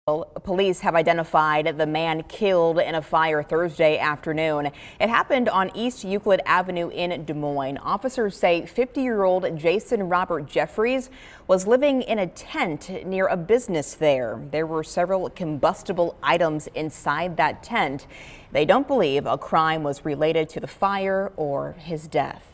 Well, police have identified the man killed in a fire Thursday afternoon. It happened on East Euclid Avenue in Des Moines. Officers say 50-year-old Jason Robert Jeffries was living in a tent near a business there. There were several combustible items inside that tent. They don't believe a crime was related to the fire or his death.